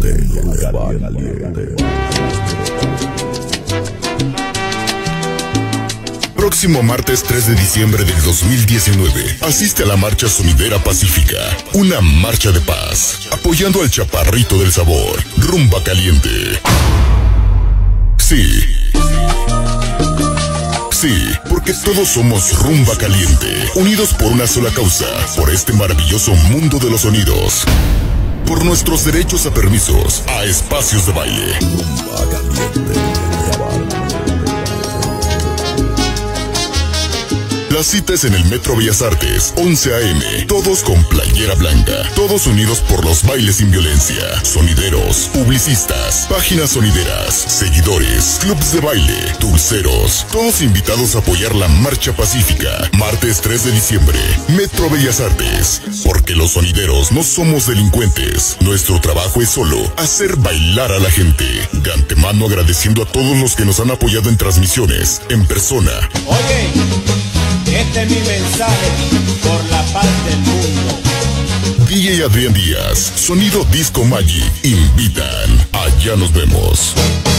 Próximo martes 3 de diciembre del 2019, asiste a la Marcha Sonidera Pacífica, una marcha de paz, apoyando al chaparrito del sabor, Rumba Caliente. Sí, porque todos somos Rumba Caliente, unidos por una sola causa, por este maravilloso mundo de los sonidos, por nuestros derechos a permisos, a espacios de baile. Rumba Caliente. La cita es en el Metro Bellas Artes, 11 a.m. Todos con playera blanca. Todos unidos por los bailes sin violencia. Sonideros, publicistas, páginas sonideras, seguidores, clubs de baile, dulceros. Todos invitados a apoyar la Marcha Pacífica. Martes 3 de diciembre, Metro Bellas Artes. Porque los sonideros no somos delincuentes. Nuestro trabajo es solo hacer bailar a la gente. De antemano agradeciendo a todos los que nos han apoyado en transmisiones, en persona. Oye, este es mi mensaje por la paz del mundo. DJ Adrián Díaz, Sonido Disco Magic, invitan. Allá nos vemos.